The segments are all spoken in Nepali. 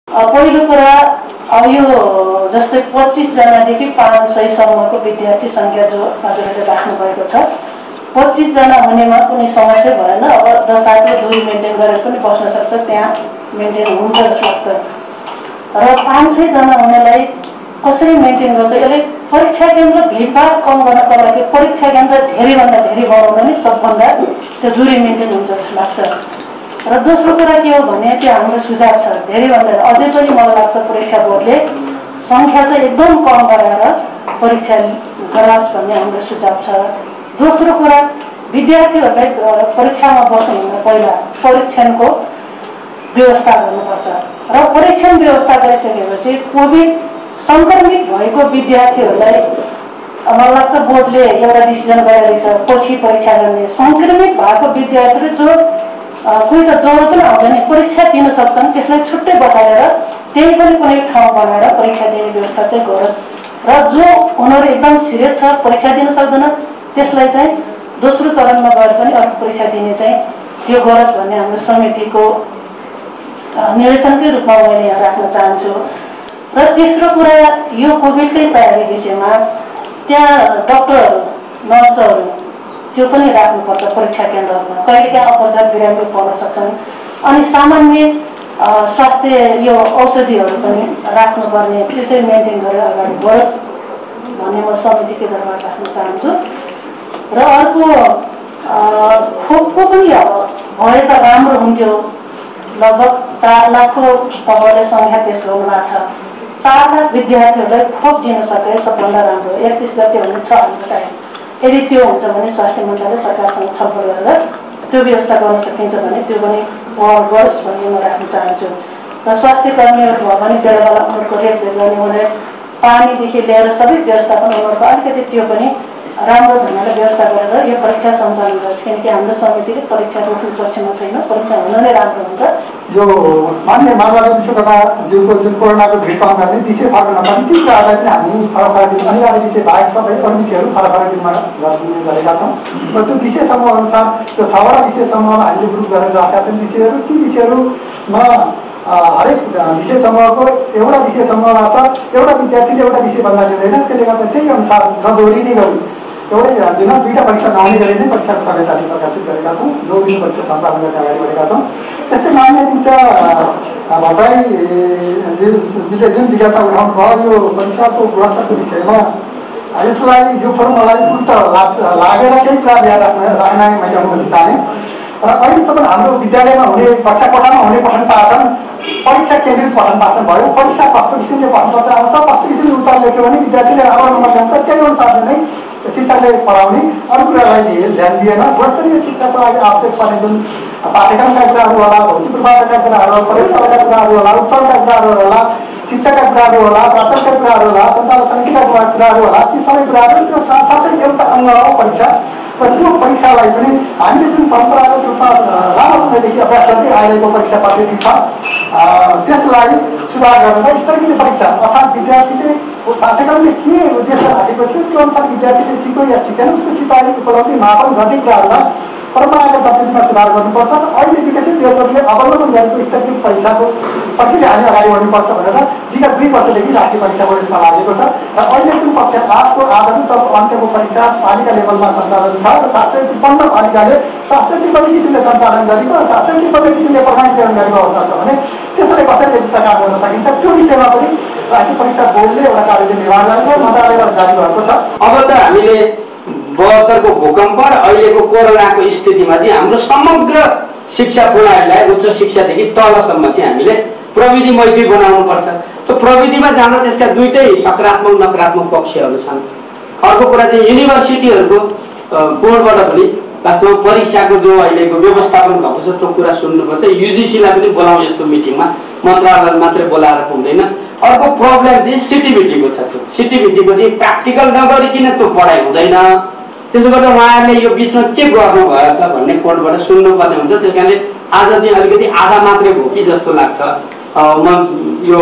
पहिलो कुरा यो जस्तै 25 जनादेखि 500 सम्मको विद्यार्थी संख्या जो हजुरले राख्नु भएको छ 25 जना हुनेमा कुनै समस्या भएन। अब 10 दूरी मेन्टेन गरेर पनि बस्न सक्छ, त्यहाँ मेन्टेन हुन्छ जस्तो लाग्छ। र 500 जना हुनेलाई कसरी मेन्टेन गर्छ? यसले परीक्षा केन्द्र भिडभाड कम गर्नको लागि परीक्षा केन्द्र धेरैभन्दा धेरै बनाउन नै सबभन्दा त्यो दूरी मेन्टेन हुन्छ जस्तो लाग्छ। र दोस्रो कुरा के हो भने त्यो हाम्रो सुझाव छ, धेरैभन्दा अझै पनि मलाई लाग्छ परीक्षा बोर्डले संख्या चाहिँ एकदम कम गराएर परीक्षा गराओस् भन्ने हाम्रो सुझाव छ। दोस्रो कुरा विद्यार्थीहरूलाई परीक्षामा बस्नुभन्दा पहिला परीक्षणको व्यवस्था गर्नुपर्छ र परीक्षण व्यवस्था गरिसकेपछि कोभिड संक्रमित भएको विद्यार्थीहरूलाई मलाई लाग्छ बोर्डले एउटा डिसिजन गरिरहेछ पछि परीक्षा गर्ने। संक्रमित भएको विद्यार्थीहरू जो कोही त ज्वरो पनि आउँदैन परीक्षा दिन सक्छन्, त्यसलाई छुट्टै बसालेर त्यही पनि कुनै ठाउँ बनाएर परीक्षा दिने व्यवस्था चाहिँ गरोस् र जो उनीहरू एकदम सिरियस छ परीक्षा दिन सक्दैन त्यसलाई चाहिँ दोस्रो चरणमा गएर पनि अर्को परीक्षा दिने चाहिँ त्यो गरोस् भन्ने हाम्रो समितिको निर्देशनकै रूपमा मैले यहाँ राख्न चाहन्छु। र तेस्रो कुरा यो कोभिडकै तयारी विषयमा त्यहाँ डक्टरहरू नर्सहरू त्यो पनि राख्नुपर्छ परीक्षा केन्द्रहरूमा, कहिलेकाहीँ अपचार बिरामी पर्न सक्छन्। अनि सामान्य स्वास्थ्य यो औषधिहरू पनि राख्नुपर्ने त्यसरी मेन्टेन गरेर अगाडि बढोस् भन्ने म समितिकै तर्फबाट राख्न चाहन्छु। र अर्को खोपको पनि भए त राम्रो हुन्थ्यो, लगभग 4 लाखको तपाईँले सङ्ख्या पेश गर्नुभएको छ। 4 लाख विद्यार्थीहरूलाई खोप दिन सके सबभन्दा राम्रो। 31 गते हुने छ हाम्रो टाइम, यदि त्यो हुन्छ भने स्वास्थ्य मन्त्रालय सरकारसँग छलफल गरेर त्यो व्यवस्था गर्न सकिन्छ भने त्यो पनि गरोस् भन्ने म राख्न चाहन्छु। र स्वास्थ्य कर्मीहरू भयो भने बेला बेला उनीहरूको रेखदेख गर्ने, उनीहरूले पानीदेखि लिएर सबै व्यवस्थापन उनीहरूको अलिकति त्यो पनि राम्रो ढङ्गले व्यवस्था गरेर यो परीक्षा सञ्चालन गर्छ, किनकि हाम्रो समितिले परीक्षा रोक्नु पक्षमा छैन, परीक्षा हुन नै राम्रो हुन्छ। यो मान्य मानवाधिकार विश्वकर्माज्यूको जुन कोरोनाको भिड कम गर्ने विषय फरक नपर्ने ती कुराहरूलाई पनि हामी फरक फरक दिन अनिवार्य विषय बाहेक सबै अरू विषयहरू फरक फरक दिनमा गरिदिने गरेका छौँ। र त्यो विषय समूह अनुसार त्यो 6वटा विषय समूहमा हामीले ग्रुप गरेर राखेका छौँ विषयहरू। ती विषयहरूमा हरेक विषय समूहको एउटा विषय समूहबाट एउटा विद्यार्थीले एउटा विषय भन्दा लिँदैन, त्यसले गर्दा त्यही अनुसार नदोहोरिने गरी एउटै दिन 2टा परीक्षा नहुने गरी नै परीक्षा संहिताले प्रकाशित गरेका छौँ। 9 दिन परीक्षा सञ्चालन गर्ने अगाडि बढेका छौँ। त्यस्तै मान्य मित्र भट्टराईजीले जुन जिज्ञासा उठाउनु भयो यो परीक्षाको गुणस्तरको विषयमा, यसलाई यो फोरमलाई गुरुत्व लागेर केही कुरा ल्याएर राख्न मैले अनुमति चाहेँ। र अहिलेसम्म हाम्रो विद्यालयमा हुने कक्षा कोठामा हुने पठन पाठन परीक्षा केन्द्रित पठन पाठन भयो। परीक्षा कस्तो किसिमले पठनपत्र आउँछ, कस्तो किसिमले उत्तर लेख्यो भने विद्यार्थीले राम्रो नम्बर ल्याउँछ, त्यही अनुसारले नै शिक्षकले पढाउने, अरू कुरालाई ध्यान दिएन। गुणस्तरीय शिक्षाको लागि आवश्यक पर्ने जुन पाठ्यक्रमका कुराहरू होला, भौतिक पूर्वाधारका कुराहरू, प्रयोगशालाका कुराहरू होला, उत्तरका कुराहरू होला, शिक्षाका कुराहरू होला, प्राचार्यका कुराहरू होला, सञ्चालन समितिका कुराहरू होला, ती सबै कुराहरू त्यो साथसाथै एउटा अङ्ग हो परीक्षा। र त्यो परीक्षालाई पनि हामीले जुन परम्परागत रूपमा लामो समयदेखि अभ्यास गर्दै आइरहेको परीक्षा पद्धति छ त्यसलाई सुधार गरेर स्तरीय परीक्षा अर्थात् विद्यार्थीले पाठ्यक्रमले के उद्देश्य राखेको थियो त्यो अनुसार विद्यार्थीले सिक्यो या सिकेन उसको सिपाही उपलब्धि मापन गर्ने कुराहरूमा परम्परागत पद्धतिमा सुधार गर्नुपर्छ। र अहिले विकसित देशहरूले अवलम्बन गरेको स्तरीय परीक्षाको प्रक्रिया हामी अगाडि बढ्नुपर्छ भनेर विगत 2 वर्षदेखि राष्ट्रिय परीक्षा बोर्ड यसमा लागेको छ। र अहिले जुन कक्षा 8 को आधारभूत तब अन्त्यको परीक्षा पालिका लेभलमा सञ्चालन छ र 753 पालिकाले 753 किसिमले सञ्चालन गरेको 753 किसिमले प्रमाणीकरण गरेको अवस्था छ भने त्यसलाई कसरी एकता काम गर्न सकिन्छ त्यो विषयमा पनि राष्ट्रिय परीक्षा बोर्डले एउटा कार्यले निर्माण गरेको मन्त्रालयबाट जारी भएको छ। अब त हामीले 72 को भूकम्प र अहिलेको कोरोनाको स्थितिमा चाहिँ हाम्रो समग्र शिक्षा प्रणालीलाई उच्च शिक्षादेखि तलसम्म चाहिँ हामीले प्रविधि मैत्री बनाउनु पर्छ। त्यो प्रविधिमा जाँदा त्यसका दुईटै सकारात्मक नकारात्मक पक्षहरू छन्। अर्को कुरा चाहिँ युनिभर्सिटीहरूको बोर्डबाट पनि वास्तवमा परीक्षाको जो अहिलेको व्यवस्थापन भएको छ त्यो कुरा सुन्नुपर्छ। युजिसीलाई पनि बोलाउँ यस्तो मिटिङमा, मन्त्रालय मात्रै बोलाएर पुग्दैन। अर्को प्रब्लम चाहिँ सिटिभिटीको छ। त्यो सिटिभिटीको चाहिँ प्र्याक्टिकल नगरिकन त्यो पढाइ हुँदैन। त्यसो गर्दा उहाँहरूले यो बिचमा के गर्नुभयो त भन्ने कोर्टबाट सुन्नुपर्ने हुन्छ। त्यस कारणले आज चाहिँ अलिकति आधा मात्रै भयो कि जस्तो लाग्छ। म यो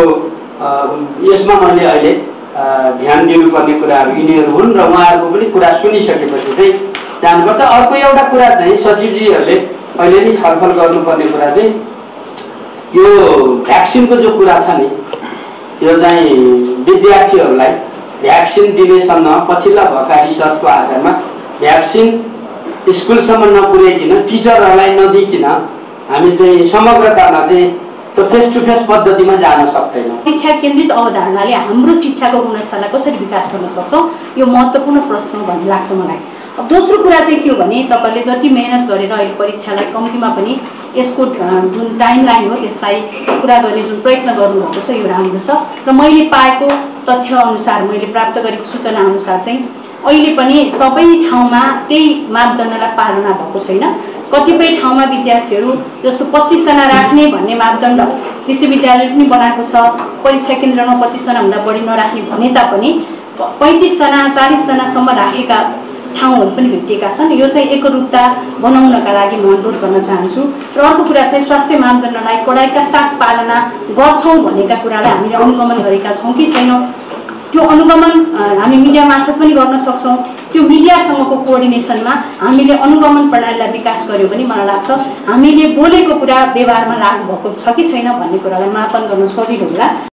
यसमा मैले अहिले ध्यान दिनुपर्ने कुराहरू यिनीहरू हुन् र उहाँहरूको पनि कुरा सुनिसकेपछि चाहिँ जानुपर्छ। अर्को एउटा कुरा चाहिँ सचिवजीहरूले अहिले नै छलफल गर्नुपर्ने कुरा चाहिँ यो भ्याक्सिनको जो कुरा छ नि, यो चाहिँ विद्यार्थीहरूलाई भ्याक्सिन दिनेसँग पछिल्ला भएका रिसर्चको आधारमा भ्याक्सिन स्कुलसम्म नपुर्याइकन टिचरहरूलाई नदिइकन हामी चाहिँ समग्रतामा चाहिँ त्यो फेस टु फेस पद्धतिमा जान सक्दैनौँ। शिक्षा केन्द्रित अवधारणाले हाम्रो शिक्षाको गुणस्तरलाई कसरी विकास गर्न सक्छौँ, यो महत्त्वपूर्ण प्रश्न भन्ने लाग्छ मलाई। अब दोस्रो कुरा चाहिँ के हो भने तपाईँले जति मेहनत गरेर अहिले परीक्षालाई कम्तीमा पनि यसको जुन टाइमलाइन हो त्यसलाई पुरा गर्ने जुन प्रयत्न गर्नुभएको छ यो राम्रो छ। र मैले पाएको तथ्यअनुसार, मैले प्राप्त गरेको सूचना अनुसार चाहिँ अहिले पनि सबै ठाउँमा त्यही मापदण्डलाई पालना भएको छैन। कतिपय ठाउँमा विद्यार्थीहरू जस्तो 25 जना राख्ने भन्ने मापदण्ड विश्वविद्यालयले पनि बनाएको छ, परीक्षा केन्द्रमा 25 जना भन्दा बढी नराख्ने भने तापनि 35 जना 40 जनासम्म राखेका ठाउँहरू पनि भेटिएका छन्। यो चाहिँ एकरूपता बनाउनका लागि म अनुरोध गर्न चाहन्छु। र अर्को कुरा चाहिँ स्वास्थ्य मापदण्डलाई कडाइका साथ पालना गर्छौँ भनेका कुरालाई हामीले अनुगमन गरेका छौँ कि छैनौँ, त्यो अनुगमन हामी मिडिया मार्फत पनि गर्न सक्छौँ। त्यो मिडियासँगको कोअर्डिनेसनमा हामीले अनुगमन प्रणालीलाई विकास गर्यो भने मलाई लाग्छ हामीले बोलेको कुरा व्यवहारमा लागू भएको छ कि छैन भन्ने कुरालाई मापन गर्न सजिलो होला।